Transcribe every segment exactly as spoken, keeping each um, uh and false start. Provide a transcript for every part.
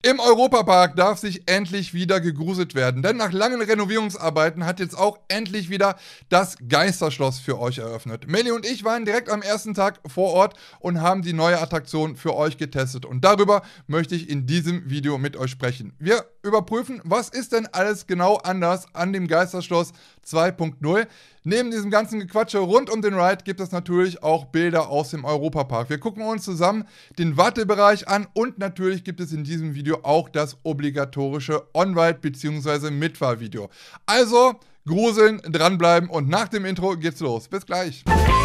Im Europapark darf sich endlich wieder gegruselt werden, denn nach langen Renovierungsarbeiten hat jetzt auch endlich wieder das Geisterschloss für euch eröffnet. Melli und ich waren direkt am ersten Tag vor Ort und haben die neue Attraktion für euch getestet und darüber möchte ich in diesem Video mit euch sprechen. Wir überprüfen, was ist denn alles genau anders an dem Geisterschloss zwei punkt null. Neben diesem ganzen Gequatsche rund um den Ride gibt es natürlich auch Bilder aus dem Europapark. Wir gucken uns zusammen den Wartebereich an und natürlich gibt es in diesem Video auch das obligatorische On-Ride bzw. Mitfahrvideo. Also gruseln, dranbleiben und nach dem Intro geht's los. Bis gleich.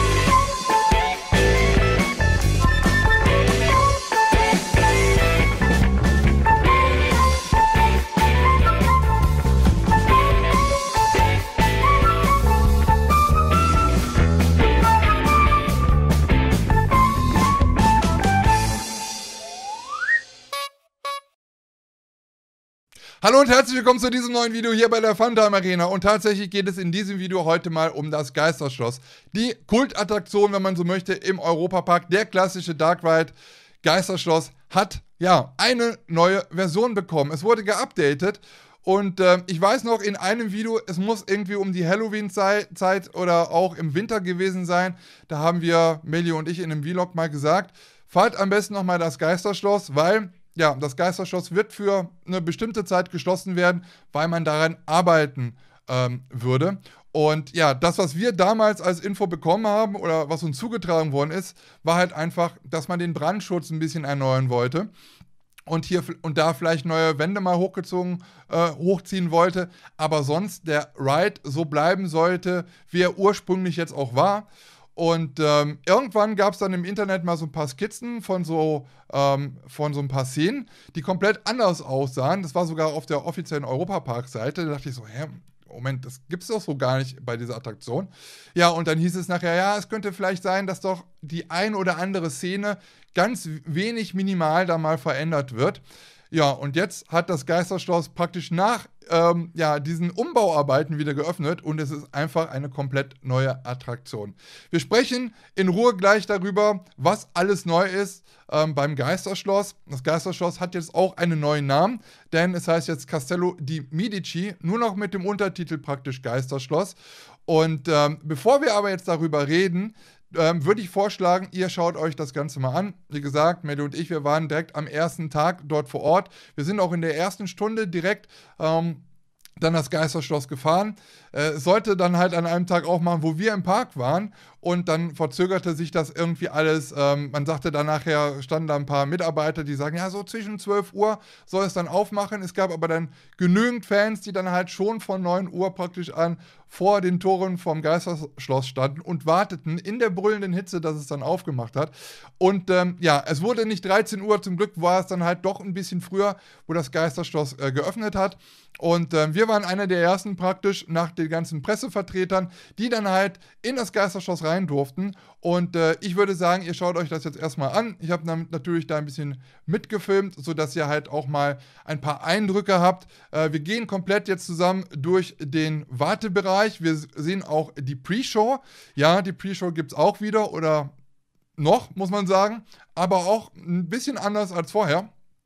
Hallo und herzlich willkommen zu diesem neuen Video hier bei der Funtime Arena und tatsächlich geht es in diesem Video heute mal um das Geisterschloss. Die Kultattraktion, wenn man so möchte, im Europapark, der klassische Dark Ride Geisterschloss hat ja eine neue Version bekommen. Es wurde geupdatet und äh, ich weiß noch in einem Video, es muss irgendwie um die Halloween-Zeit oder auch im Winter gewesen sein, da haben wir, Melli und ich in einem Vlog mal gesagt, fahrt am besten nochmal das Geisterschloss, weil ja, das Geisterschloss wird für eine bestimmte Zeit geschlossen werden, weil man daran arbeiten ähm, würde. Und ja, das, was wir damals als Info bekommen haben oder was uns zugetragen worden ist, war halt einfach, dass man den Brandschutz ein bisschen erneuern wollte. Und hier und da vielleicht neue Wände mal hochgezogen, äh, hochziehen wollte. Aber sonst der Ride so bleiben sollte, wie er ursprünglich jetzt auch war. Und ähm, irgendwann gab es dann im Internet mal so ein paar Skizzen von so, ähm, von so ein paar Szenen, die komplett anders aussahen. Das war sogar auf der offiziellen Europapark-Seite. Da dachte ich so, hä, Moment, das gibt es doch so gar nicht bei dieser Attraktion. Ja, und dann hieß es nachher, ja, es könnte vielleicht sein, dass doch die ein oder andere Szene ganz wenig minimal da mal verändert wird. Ja, und jetzt hat das Geisterschloss praktisch nach ähm, ja, diesen Umbauarbeiten wieder geöffnet und es ist einfach eine komplett neue Attraktion. Wir sprechen in Ruhe gleich darüber, was alles neu ist ähm, beim Geisterschloss. Das Geisterschloss hat jetzt auch einen neuen Namen, denn es heißt jetzt Castello di Medici, nur noch mit dem Untertitel praktisch Geisterschloss. Und ähm, bevor wir aber jetzt darüber reden, Ähm, würde ich vorschlagen, ihr schaut euch das Ganze mal an. Wie gesagt, Melli und ich, wir waren direkt am ersten Tag dort vor Ort. Wir sind auch in der ersten Stunde direkt ähm, dann das Geisterschloss gefahren. Äh, sollte dann halt an einem Tag auch machen, wo wir im Park waren. Und dann verzögerte sich das irgendwie alles. Ähm, man sagte dann nachher, standen da ein paar Mitarbeiter, die sagen, ja, so zwischen zwölf Uhr soll es dann aufmachen. Es gab aber dann genügend Fans, die dann halt schon von neun Uhr praktisch an vor den Toren vom Geisterschloss standen und warteten in der brüllenden Hitze, dass es dann aufgemacht hat. Und ähm, ja, es wurde nicht dreizehn Uhr, zum Glück war es dann halt doch ein bisschen früher, wo das Geisterschloss äh, geöffnet hat. Und äh, wir waren einer der ersten praktisch nach den ganzen Pressevertretern, die dann halt in das Geisterschloss rein durften. Und äh, ich würde sagen, ihr schaut euch das jetzt erstmal an. Ich habe damit natürlich da ein bisschen mitgefilmt, sodass ihr halt auch mal ein paar Eindrücke habt. Äh, wir gehen komplett jetzt zusammen durch den Wartebereich. Wir sehen auch die Pre-Show. Ja, die Pre-Show gibt es auch wieder oder noch, muss man sagen. Aber auch ein bisschen anders als vorher.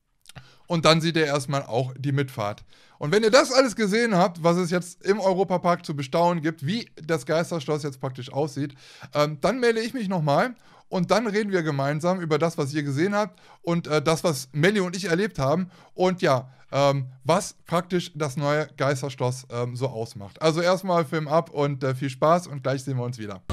Und dann seht ihr erstmal auch die Mitfahrt. Und wenn ihr das alles gesehen habt, was es jetzt im Europapark zu bestaunen gibt, wie das Geisterschloss jetzt praktisch aussieht, ähm, dann melde ich mich nochmal und dann reden wir gemeinsam über das, was ihr gesehen habt und äh, das, was Melli und ich erlebt haben und ja, ähm, was praktisch das neue Geisterschloss ähm, so ausmacht. Also erstmal Film ab und äh, viel Spaß und gleich sehen wir uns wieder.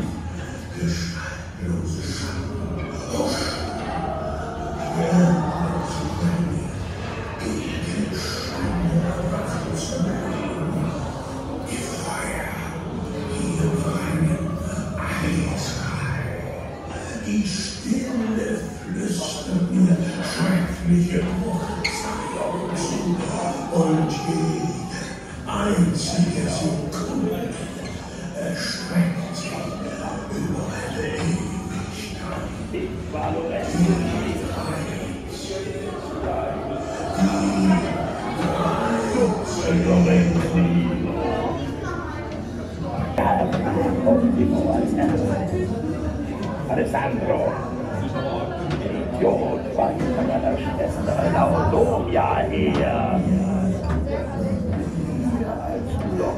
Yeah. göttliche Prophezeiung und jede einzige Sekunde erstreckt sich über eine Ewigkeit. Ich war Lorenzo. Die Lorenzo. Ottimo Alessandro, Idiot, war hinter meiner Schwester Laodonia her. Als du doch.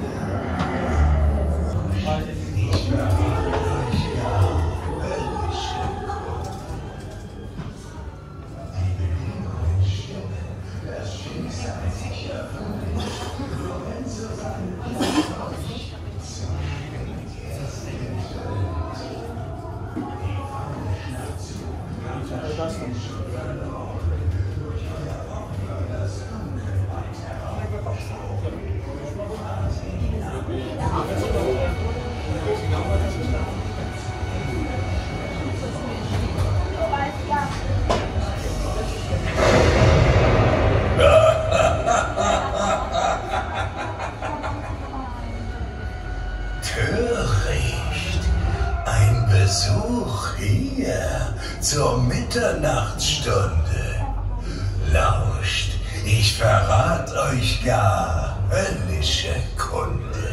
Besuch hier zur Mitternachtsstunde. Lauscht, ich verrat euch gar höllische Kunde.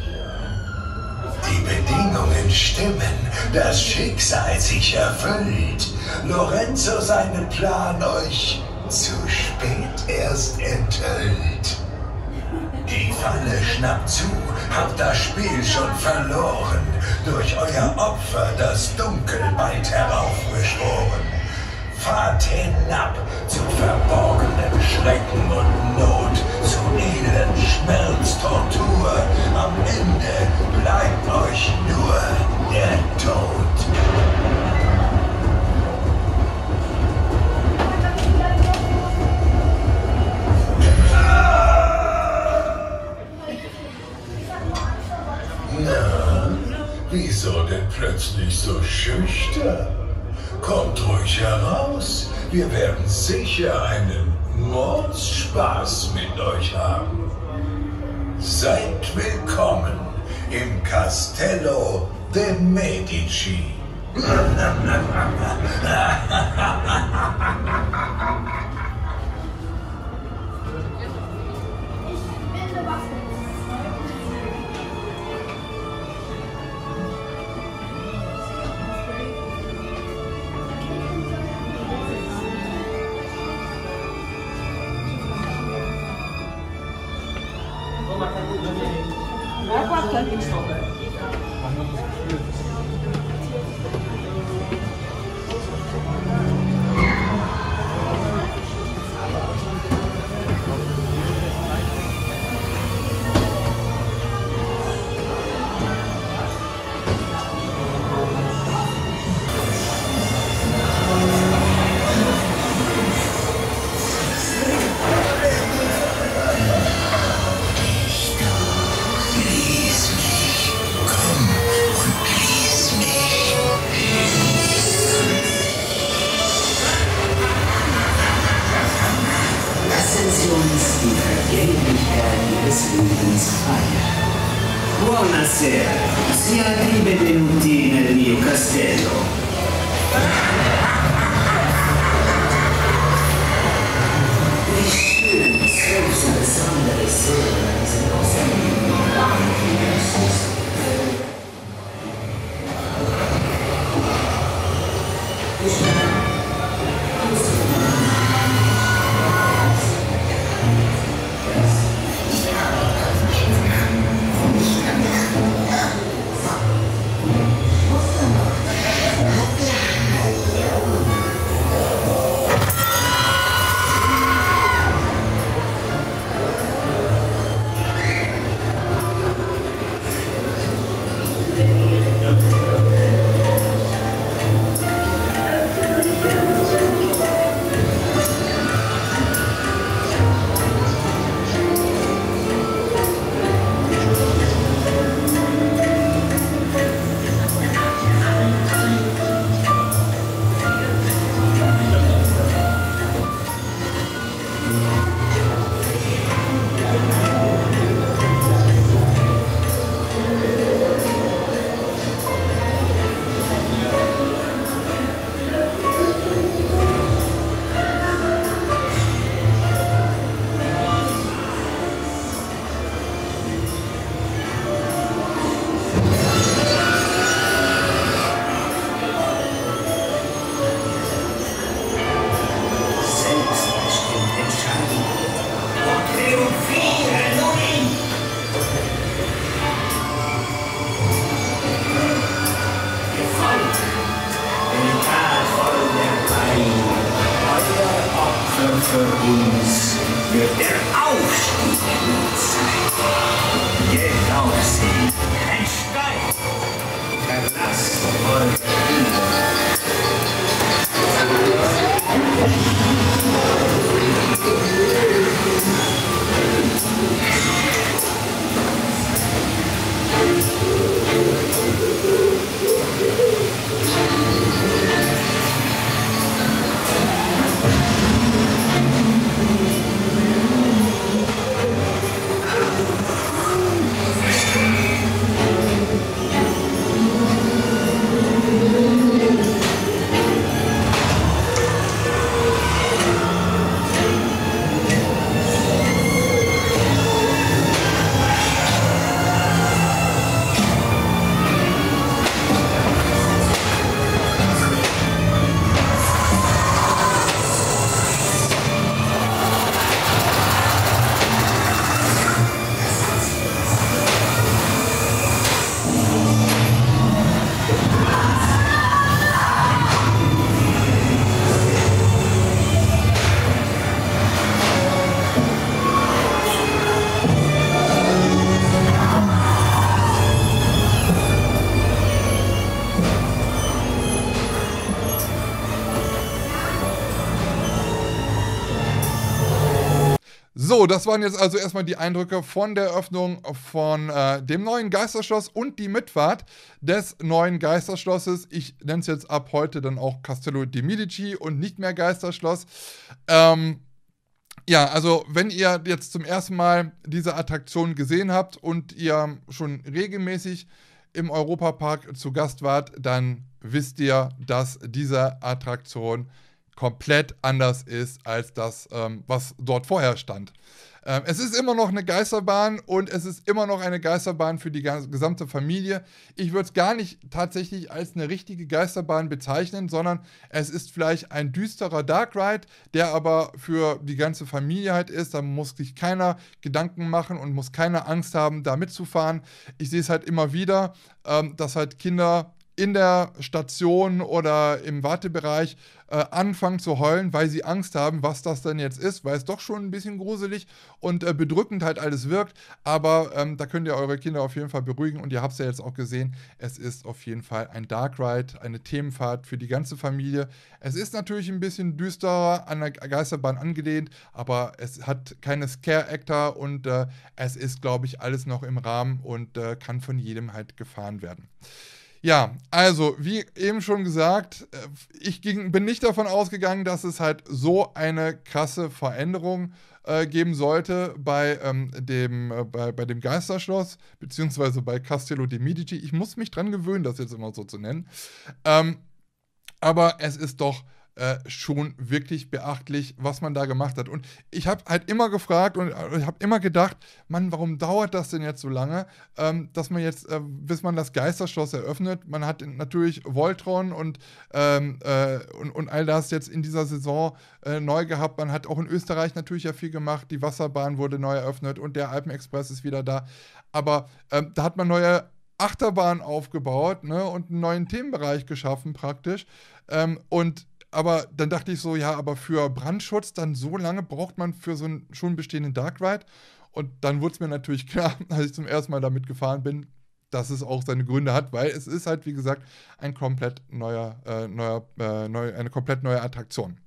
Die Bedingungen stimmen, das Schicksal sich erfüllt. Lorenzo seinen Plan euch zu spät erst enthüllt. Die Falle schnappt zu, habt das Spiel schon verloren, durch euer Opfer das Dunkel bald heraufbeschworen. Fahrt hinab zu verborgenem Schrecken und Not, zu Elend, Schmerz, Tortur. Am Ende bleibt euch nur der Tod. Wieso denn plötzlich so schüchtern? Kommt ruhig heraus, wir werden sicher einen Mordsspaß mit euch haben. Seid willkommen im Castello de Medici. Buonasera, siate i benvenuti nel mio castello. Wie schön, so besondere Silber, Aber für uns wird der Aufstieg sein. Geht auf sie, ein Stein. Verlasst eure Liebe. So, das waren jetzt also erstmal die Eindrücke von der Eröffnung von äh, dem neuen Geisterschloss und die Mitfahrt des neuen Geisterschlosses. Ich nenne es jetzt ab heute dann auch Castello di Medici und nicht mehr Geisterschloss. Ähm, ja, also wenn ihr jetzt zum ersten Mal diese Attraktion gesehen habt und ihr schon regelmäßig im Europapark zu Gast wart, dann wisst ihr, dass diese Attraktion komplett anders ist als das, ähm, was dort vorher stand. Ähm, es ist immer noch eine Geisterbahn und es ist immer noch eine Geisterbahn für die ganze, gesamte Familie. Ich würde es gar nicht tatsächlich als eine richtige Geisterbahn bezeichnen, sondern es ist vielleicht ein düsterer Dark Ride, der aber für die ganze Familie halt ist. Da muss sich keiner Gedanken machen und muss keine Angst haben, da mitzufahren. Ich sehe es halt immer wieder, ähm, dass halt Kinder in der Station oder im Wartebereich äh, anfangen zu heulen, weil sie Angst haben, was das denn jetzt ist, weil es doch schon ein bisschen gruselig und äh, bedrückend halt alles wirkt, aber ähm, da könnt ihr eure Kinder auf jeden Fall beruhigen und ihr habt es ja jetzt auch gesehen, es ist auf jeden Fall ein Dark Ride, eine Themenfahrt für die ganze Familie. Es ist natürlich ein bisschen düsterer an der Geisterbahn angelehnt, aber es hat keine Scare-Actor und äh, es ist, glaube ich, alles noch im Rahmen und äh, kann von jedem halt gefahren werden. Ja, also, wie eben schon gesagt, ich ging, bin nicht davon ausgegangen, dass es halt so eine krasse Veränderung äh, geben sollte bei, ähm, dem, äh, bei, bei dem Geisterschloss, beziehungsweise bei Castello di Medici. Ich muss mich dran gewöhnen, das jetzt immer so zu nennen. Ähm, aber es ist doch Äh, schon wirklich beachtlich, was man da gemacht hat. Und ich habe halt immer gefragt und ich habe immer gedacht, Mann, warum dauert das denn jetzt so lange, ähm, dass man jetzt, äh, bis man das Geisterschloss eröffnet, man hat natürlich Voltron und, ähm, äh, und, und all das jetzt in dieser Saison äh, neu gehabt. Man hat auch in Österreich natürlich ja viel gemacht, die Wasserbahn wurde neu eröffnet und der Alpenexpress ist wieder da. Aber ähm, da hat man neue Achterbahnen aufgebaut, ne, und einen neuen Themenbereich geschaffen praktisch. Ähm, und Aber dann dachte ich so, ja, aber für Brandschutz dann so lange braucht man für so einen schon bestehenden Dark Ride. Und dann wurde es mir natürlich klar, als ich zum ersten Mal damit gefahren bin, dass es auch seine Gründe hat, weil es ist halt, wie gesagt, ein komplett neuer, äh, neuer, äh, neu, eine komplett neue Attraktion.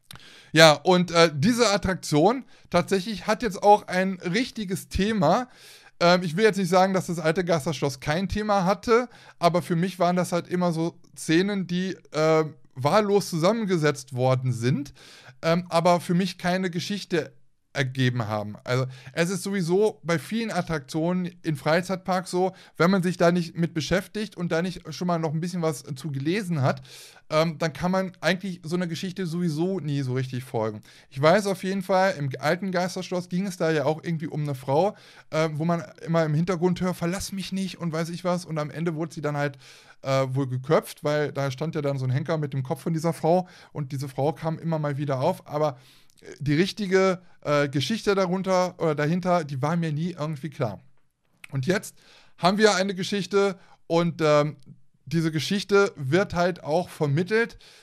Ja, und äh, diese Attraktion tatsächlich hat jetzt auch ein richtiges Thema. Ähm, ich will jetzt nicht sagen, dass das alte Geisterschloss kein Thema hatte, aber für mich waren das halt immer so Szenen, die äh, wahllos zusammengesetzt worden sind, ähm, aber für mich keine Geschichte ergeben haben. Also es ist sowieso bei vielen Attraktionen in Freizeitparks so, wenn man sich da nicht mit beschäftigt und da nicht schon mal noch ein bisschen was zu gelesen hat, ähm, dann kann man eigentlich so einer Geschichte sowieso nie so richtig folgen. Ich weiß auf jeden Fall, im alten Geisterschloss ging es da ja auch irgendwie um eine Frau, äh, wo man immer im Hintergrund hört, verlass mich nicht und weiß ich was, und am Ende wurde sie dann halt äh, wohl geköpft, weil da stand ja dann so ein Henker mit dem Kopf von dieser Frau und diese Frau kam immer mal wieder auf, aber die richtige äh, Geschichte darunter oder dahinter, die war mir nie irgendwie klar. Und jetzt haben wir eine Geschichte und ähm, diese Geschichte wird halt auch vermittelt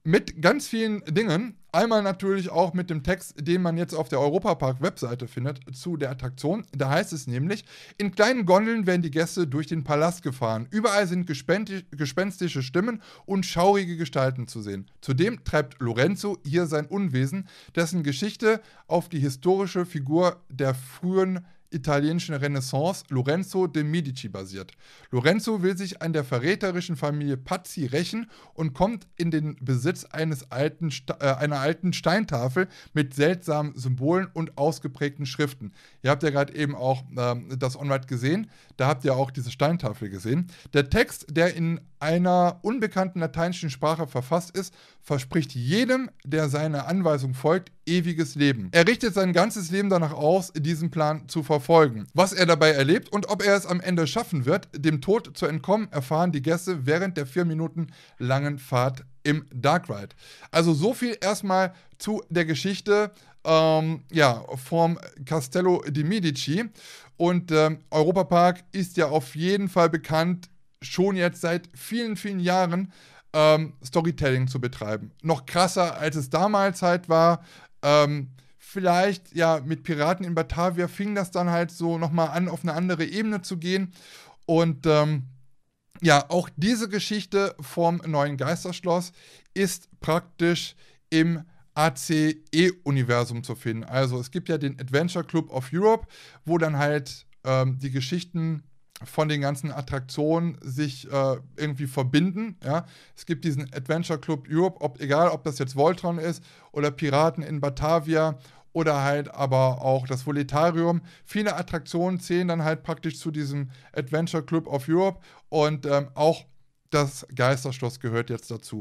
mit ganz vielen Dingen. Einmal natürlich auch mit dem Text, den man jetzt auf der Europapark-Webseite findet, zu der Attraktion. Da heißt es nämlich, in kleinen Gondeln werden die Gäste durch den Palast gefahren. Überall sind gespenstische Stimmen und schaurige Gestalten zu sehen. Zudem treibt Lorenzo hier sein Unwesen, dessen Geschichte auf die historische Figur der frühen italienischen Renaissance, Lorenzo de' Medici, basiert. Lorenzo will sich an der verräterischen Familie Pazzi rächen und kommt in den Besitz eines alten Sta- äh, einer alten Steintafel mit seltsamen Symbolen und ausgeprägten Schriften. Ihr habt ja gerade eben auch ähm, das Onride gesehen, da habt ihr auch diese Steintafel gesehen. Der Text, der in einer unbekannten lateinischen Sprache verfasst ist, verspricht jedem, der seiner Anweisung folgt, ewiges Leben. Er richtet sein ganzes Leben danach aus, diesen Plan zu verfolgen. Was er dabei erlebt und ob er es am Ende schaffen wird, dem Tod zu entkommen, erfahren die Gäste während der vier Minuten langen Fahrt im Dark Ride. Also so viel erstmal zu der Geschichte ähm, ja, vom Castello di Medici. Und ähm, Europapark ist ja auf jeden Fall bekannt, schon jetzt seit vielen, vielen Jahren ähm, Storytelling zu betreiben. Noch krasser, als es damals halt war. Ähm, vielleicht, ja, mit Piraten in Batavia fing das dann halt so nochmal an, auf eine andere Ebene zu gehen. Und ähm, ja, auch diese Geschichte vom neuen Geisterschloss ist praktisch im A C E-Universum zu finden. Also es gibt ja den Adventure Club of Europe, wo dann halt ähm, die Geschichten von den ganzen Attraktionen sich äh, irgendwie verbinden. Ja? Es gibt diesen Adventure Club Europe, ob, egal ob das jetzt Voltron ist oder Piraten in Batavia oder halt aber auch das Voletarium. Viele Attraktionen zählen dann halt praktisch zu diesem Adventure Club of Europe und ähm, auch das Geisterschloss gehört jetzt dazu.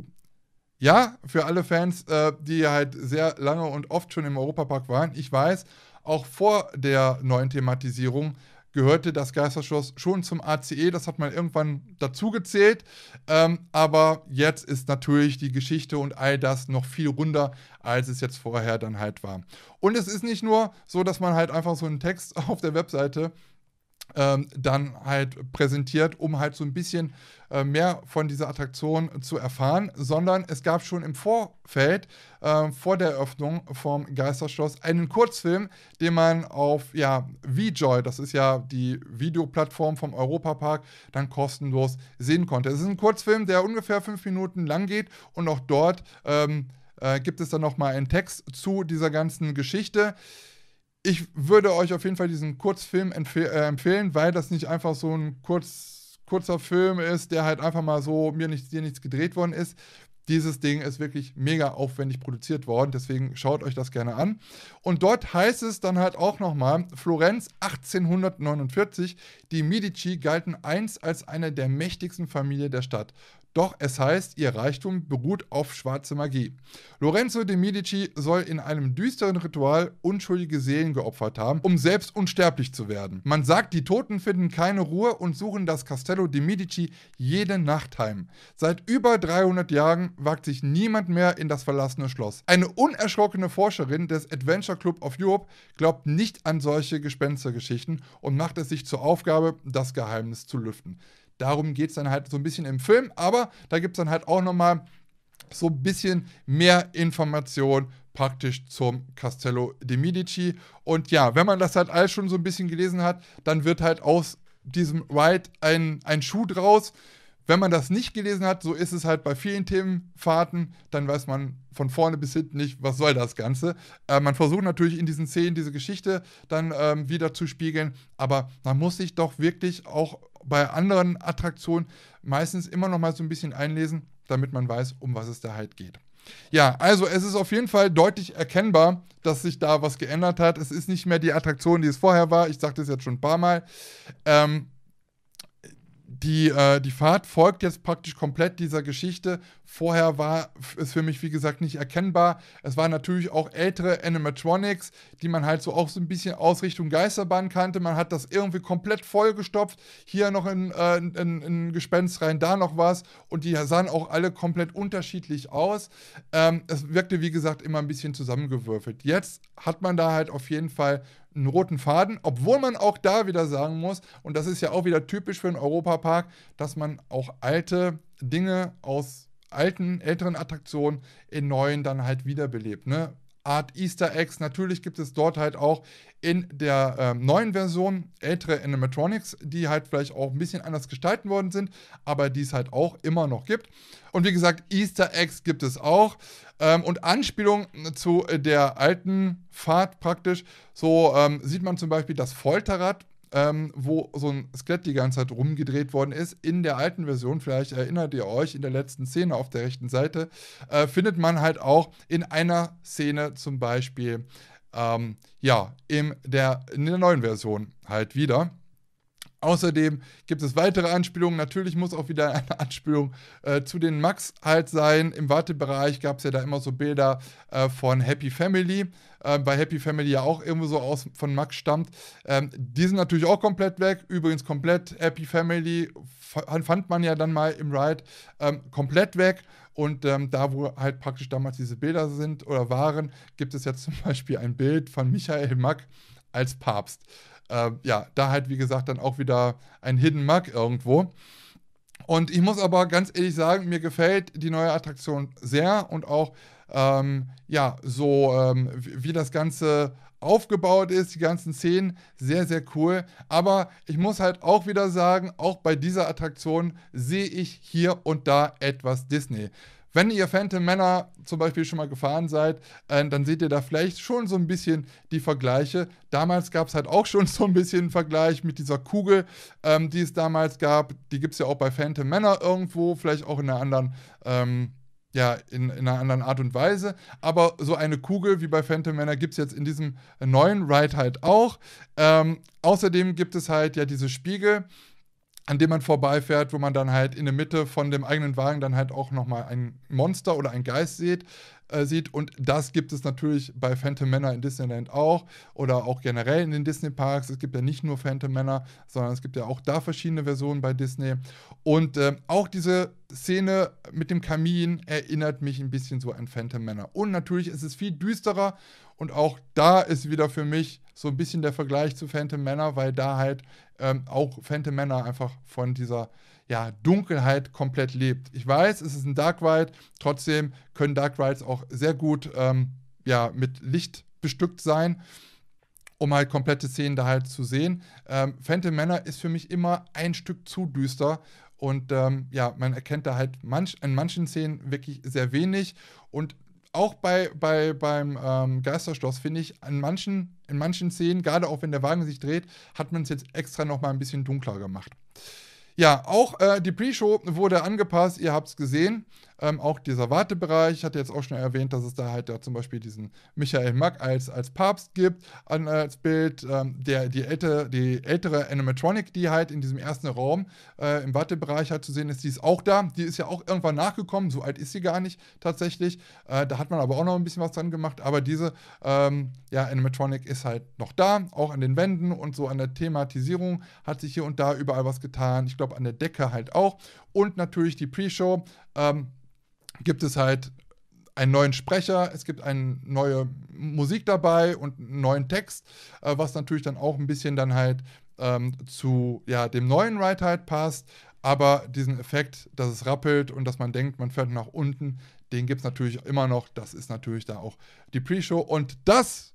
Ja, für alle Fans, äh, die halt sehr lange und oft schon im Europapark waren, ich weiß, auch vor der neuen Thematisierung gehörte das Geisterschloss schon zum A C E, das hat man irgendwann dazu gezählt, ähm, aber jetzt ist natürlich die Geschichte und all das noch viel runder, als es jetzt vorher dann halt war. Und es ist nicht nur so, dass man halt einfach so einen Text auf der Webseite ähm, dann halt präsentiert, um halt so ein bisschen äh, mehr von dieser Attraktion zu erfahren, sondern es gab schon im Vorfeld, äh, vor der Eröffnung vom Geisterschloss, einen Kurzfilm, den man auf, ja, VJoy, das ist ja die Videoplattform vom Europapark, dann kostenlos sehen konnte. Es ist ein Kurzfilm, der ungefähr fünf Minuten lang geht und auch dort ähm, äh, gibt es dann nochmal einen Text zu dieser ganzen Geschichte. Ich würde euch auf jeden Fall diesen Kurzfilm empfeh äh, empfehlen, weil das nicht einfach so ein kurz, kurzer Film ist, der halt einfach mal so mir nichts, dir nichts gedreht worden ist. Dieses Ding ist wirklich mega aufwendig produziert worden, deswegen schaut euch das gerne an. Und dort heißt es dann halt auch nochmal, Florenz achtzehnhundertneunundvierzig, die Medici galten einst als eine der mächtigsten Familien der Stadt. Doch es heißt, ihr Reichtum beruht auf schwarze Magie. Lorenzo de' Medici soll in einem düsteren Ritual unschuldige Seelen geopfert haben, um selbst unsterblich zu werden. Man sagt, die Toten finden keine Ruhe und suchen das Castello di Medici jede Nacht heim. Seit über dreihundert Jahren wagt sich niemand mehr in das verlassene Schloss. Eine unerschrockene Forscherin des Adventure Club of Europe glaubt nicht an solche Gespenstergeschichten und macht es sich zur Aufgabe, das Geheimnis zu lüften. Darum geht es dann halt so ein bisschen im Film, aber da gibt es dann halt auch nochmal so ein bisschen mehr Information praktisch zum Castello di Medici. Und ja, wenn man das halt alles schon so ein bisschen gelesen hat, dann wird halt aus diesem Ride ein, ein Schuh draus. Wenn man das nicht gelesen hat, so ist es halt bei vielen Themenfahrten, dann weiß man von vorne bis hinten nicht, was soll das Ganze. Äh, man versucht natürlich in diesen Szenen diese Geschichte dann ähm, wieder zu spiegeln, aber man muss sich doch wirklich auch bei anderen Attraktionen meistens immer noch mal so ein bisschen einlesen, damit man weiß, um was es da halt geht. Ja, also es ist auf jeden Fall deutlich erkennbar, dass sich da was geändert hat. Es ist nicht mehr die Attraktion, die es vorher war. Ich sagte es jetzt schon ein paar Mal. Ähm, Die, äh, die Fahrt folgt jetzt praktisch komplett dieser Geschichte. Vorher war es für mich, wie gesagt, nicht erkennbar. Es waren natürlich auch ältere Animatronics, die man halt so auch so ein bisschen aus Richtung Geisterbahn kannte. Man hat das irgendwie komplett vollgestopft. Hier noch ein, äh, ein, ein Gespenst rein, da noch was. Und die sahen auch alle komplett unterschiedlich aus. Ähm, es wirkte, wie gesagt, immer ein bisschen zusammengewürfelt. Jetzt hat man da halt auf jeden Fall einen roten Faden, obwohl man auch da wieder sagen muss, und das ist ja auch wieder typisch für einen Europapark, dass man auch alte Dinge aus alten, älteren Attraktionen in neuen dann halt wiederbelebt, ne? Art Easter Eggs, natürlich gibt es dort halt auch in der ähm, neuen Version ältere Animatronics, die halt vielleicht auch ein bisschen anders gestalten worden sind, aber die es halt auch immer noch gibt. Und wie gesagt, Easter Eggs gibt es auch ähm, und Anspielungen zu der alten Fahrt praktisch. So ähm, sieht man zum Beispiel das Folterrad, Ähm, wo so ein Skelett die ganze Zeit rumgedreht worden ist. In der alten Version, vielleicht erinnert ihr euch, in der letzten Szene auf der rechten Seite, äh, findet man halt auch in einer Szene zum Beispiel, ähm, ja, in der, in der neuen Version halt wieder. Außerdem gibt es weitere Anspielungen. Natürlich muss auch wieder eine Anspielung äh, zu den Max halt sein. Im Wartebereich gab es ja da immer so Bilder äh, von Happy Family, äh, weil Happy Family ja auch irgendwo so aus von Max stammt. Ähm, die sind natürlich auch komplett weg. Übrigens komplett Happy Family fand man ja dann mal im Ride ähm, komplett weg. Und ähm, da, wo halt praktisch damals diese Bilder sind oder waren, gibt es jetzt zum Beispiel ein Bild von Michael Mack als Papst. Äh, ja, da halt, wie gesagt, dann auch wieder ein Hidden Mug irgendwo. Und ich muss aber ganz ehrlich sagen, mir gefällt die neue Attraktion sehr und auch, ähm, ja, so ähm, wie, wie das Ganze aufgebaut ist, die ganzen Szenen, sehr, sehr cool. Aber ich muss halt auch wieder sagen, auch bei dieser Attraktion sehe ich hier und da etwas Disney. Wenn ihr Phantom Manor zum Beispiel schon mal gefahren seid, äh, dann seht ihr da vielleicht schon so ein bisschen die Vergleiche. Damals gab es halt auch schon so ein bisschen einen Vergleich mit dieser Kugel, ähm, die es damals gab. Die gibt es ja auch bei Phantom Manor irgendwo, vielleicht auch in einer anderen, ähm, ja, in, in einer anderen Art und Weise. Aber so eine Kugel wie bei Phantom Manor gibt es jetzt in diesem neuen Ride halt auch. Ähm, außerdem gibt es halt ja diese Spiegel, an dem man vorbeifährt, wo man dann halt in der Mitte von dem eigenen Wagen dann halt auch nochmal ein Monster oder ein Geist sieht, äh, sieht. Und das gibt es natürlich bei Phantom Manor in Disneyland auch oder auch generell in den Disney-Parks. Es gibt ja nicht nur Phantom Manor, sondern es gibt ja auch da verschiedene Versionen bei Disney. Und äh, auch diese Szene mit dem Kamin erinnert mich ein bisschen so an Phantom Manor. Und natürlich ist es viel düsterer und auch da ist wieder für mich so ein bisschen der Vergleich zu Phantom Manor, weil da halt ähm, auch Phantom Manor einfach von dieser ja, Dunkelheit komplett lebt. Ich weiß, es ist ein Dark Ride, trotzdem können Dark Rides auch sehr gut ähm, ja, mit Licht bestückt sein, um halt komplette Szenen da halt zu sehen. Ähm, Phantom Manor ist für mich immer ein Stück zu düster und ähm, ja, man erkennt da halt manch, in manchen Szenen wirklich sehr wenig und auch bei, bei, beim ähm, Geisterschloss finde ich, an manchen, in manchen Szenen, gerade auch wenn der Wagen sich dreht, hat man es jetzt extra noch mal ein bisschen dunkler gemacht. Ja, auch äh, die Pre-Show wurde angepasst, ihr habt es gesehen. Ähm, auch dieser Wartebereich, ich hatte jetzt auch schon erwähnt, dass es da halt ja zum Beispiel diesen Michael Mack als, als Papst gibt an, als Bild. Ähm, der, die, ältere, die ältere Animatronic, die halt in diesem ersten Raum äh, im Wartebereich halt zu sehen ist, die ist auch da. Die ist ja auch irgendwann nachgekommen, so alt ist sie gar nicht tatsächlich. Äh, da hat man aber auch noch ein bisschen was dran gemacht. Aber diese ähm, ja, Animatronic ist halt noch da, auch an den Wänden und so an der Thematisierung hat sich hier und da überall was getan. Ich glaube, an der Decke halt auch. Und natürlich die Pre-Show. Ähm, gibt es halt einen neuen Sprecher, es gibt eine neue Musik dabei und einen neuen Text, äh, was natürlich dann auch ein bisschen dann halt ähm, zu ja, dem neuen Ride halt passt, aber diesen Effekt, dass es rappelt und dass man denkt, man fährt nach unten, den gibt es natürlich immer noch, das ist natürlich da auch die Pre-Show und das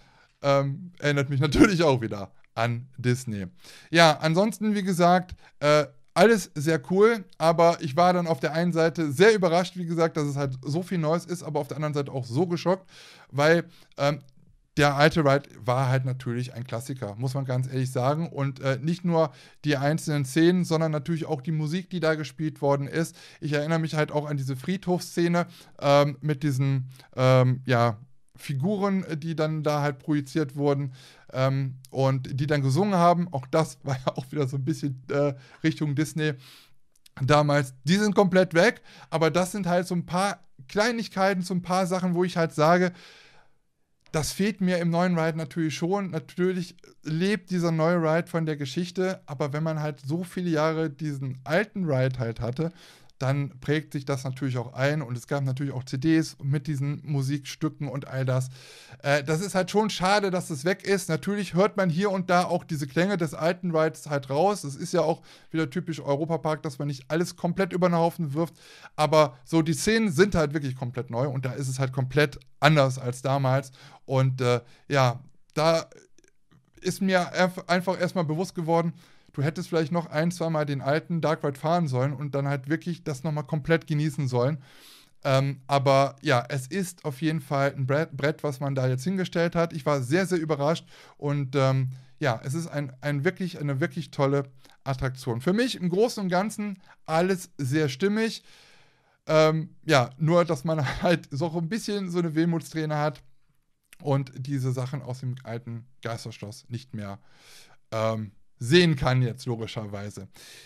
ähm, erinnert mich natürlich auch wieder an Disney. Ja, ansonsten, wie gesagt, äh, alles sehr cool, aber ich war dann auf der einen Seite sehr überrascht, wie gesagt, dass es halt so viel Neues ist, aber auf der anderen Seite auch so geschockt, weil ähm, der alte Ride war halt natürlich ein Klassiker, muss man ganz ehrlich sagen. Und äh, nicht nur die einzelnen Szenen, sondern natürlich auch die Musik, die da gespielt worden ist. Ich erinnere mich halt auch an diese Friedhofsszene ähm, mit diesen, ähm, ja, Figuren, die dann da halt projiziert wurden ähm, und die dann gesungen haben. Auch das war ja auch wieder so ein bisschen äh, Richtung Disney damals. Die sind komplett weg, aber das sind halt so ein paar Kleinigkeiten, so ein paar Sachen, wo ich halt sage, das fehlt mir im neuen Ride natürlich schon. Natürlich lebt dieser neue Ride von der Geschichte, aber wenn man halt so viele Jahre diesen alten Ride halt hatte, dann prägt sich das natürlich auch ein und es gab natürlich auch C Ds mit diesen Musikstücken und all das. Äh, das ist halt schon schade, dass das weg ist. Natürlich hört man hier und da auch diese Klänge des alten Rides halt raus. Es ist ja auch wieder typisch Europapark, dass man nicht alles komplett über den Haufen wirft, aber so die Szenen sind halt wirklich komplett neu und da ist es halt komplett anders als damals und äh, ja, da ist mir einfach erstmal bewusst geworden, du hättest vielleicht noch ein, zwei Mal den alten Dark Ride fahren sollen und dann halt wirklich das nochmal komplett genießen sollen. Ähm, aber ja, es ist auf jeden Fall ein Brett, Brett, was man da jetzt hingestellt hat. Ich war sehr, sehr überrascht und ähm, ja, es ist ein, ein wirklich, eine wirklich tolle Attraktion. Für mich im Großen und Ganzen alles sehr stimmig. Ähm, ja, nur, dass man halt so ein bisschen so eine Wehmutsträne hat und diese Sachen aus dem alten Geisterschloss nicht mehr ähm, sehen kann jetzt logischerweise.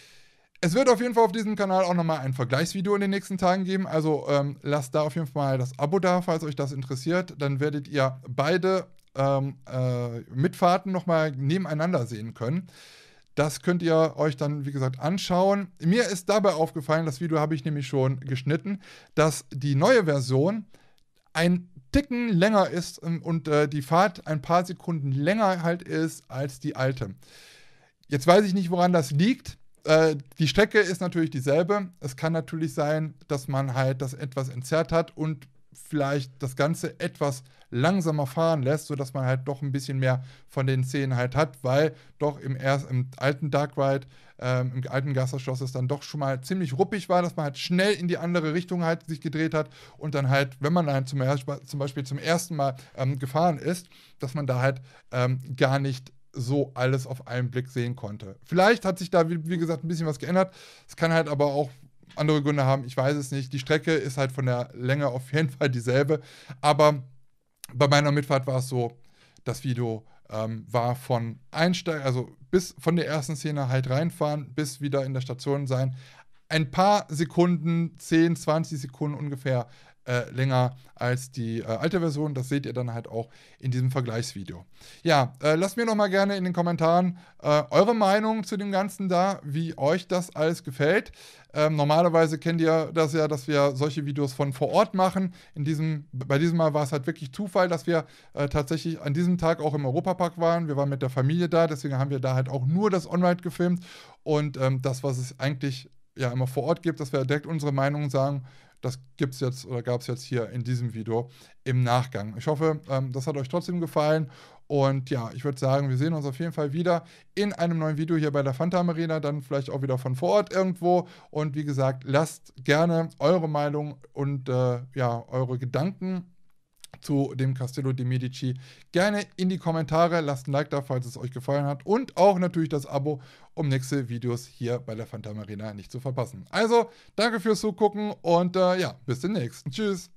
Es wird auf jeden Fall auf diesem Kanal auch nochmal ein Vergleichsvideo in den nächsten Tagen geben, also ähm, lasst da auf jeden Fall mal das Abo da, falls euch das interessiert. Dann werdet ihr beide ähm, äh, Mitfahrten nochmal nebeneinander sehen können. Das könnt ihr euch dann, wie gesagt, anschauen. Mir ist dabei aufgefallen, das Video habe ich nämlich schon geschnitten, dass die neue Version ein Ticken länger ist und äh, die Fahrt ein paar Sekunden länger halt ist als die alte. Jetzt weiß ich nicht, woran das liegt. Äh, die Strecke ist natürlich dieselbe. Es kann natürlich sein, dass man halt das etwas entzerrt hat und vielleicht das Ganze etwas langsamer fahren lässt, sodass man halt doch ein bisschen mehr von den Szenen halt hat, weil doch im, erst, im alten Dark Ride, ähm, im alten Geisterschloss es dann doch schon mal ziemlich ruppig war, dass man halt schnell in die andere Richtung halt sich gedreht hat und dann halt, wenn man dann zum, zum Beispiel zum ersten Mal ähm, gefahren ist, dass man da halt ähm, gar nicht so alles auf einen Blick sehen konnte. Vielleicht hat sich da, wie, wie gesagt, ein bisschen was geändert. Es kann halt aber auch andere Gründe haben, ich weiß es nicht. Die Strecke ist halt von der Länge auf jeden Fall dieselbe, aber bei meiner Mitfahrt war es so, das Video ähm, war von Einsteig, also bis von der ersten Szene halt reinfahren, bis wieder in der Station sein. Ein paar Sekunden, zehn, zwanzig Sekunden ungefähr Äh, länger als die äh, alte Version. Das seht ihr dann halt auch in diesem Vergleichsvideo. Ja, äh, lasst mir noch mal gerne in den Kommentaren äh, eure Meinung zu dem Ganzen da, wie euch das alles gefällt. Ähm, normalerweise kennt ihr das ja, dass wir solche Videos von vor Ort machen. In diesem, bei diesem Mal war es halt wirklich Zufall, dass wir äh, tatsächlich an diesem Tag auch im Europapark waren. Wir waren mit der Familie da, deswegen haben wir da halt auch nur das On-Ride gefilmt. Und ähm, das, was es eigentlich ja immer vor Ort gibt, dass wir direkt unsere Meinung sagen, das gibt es jetzt oder gab es jetzt hier in diesem Video im Nachgang. Ich hoffe, ähm, das hat euch trotzdem gefallen. Und ja, ich würde sagen, wir sehen uns auf jeden Fall wieder in einem neuen Video hier bei der Phantom Arena, dann vielleicht auch wieder von vor Ort irgendwo. Und wie gesagt, lasst gerne eure Meinung und äh, ja, eure Gedanken zu dem Castello de Medici gerne in die Kommentare. Lasst ein Like da, falls es euch gefallen hat. Und auch natürlich das Abo, um nächste Videos hier bei der Phantom Arena nicht zu verpassen. Also, danke fürs Zugucken und äh, ja, bis demnächst. Tschüss.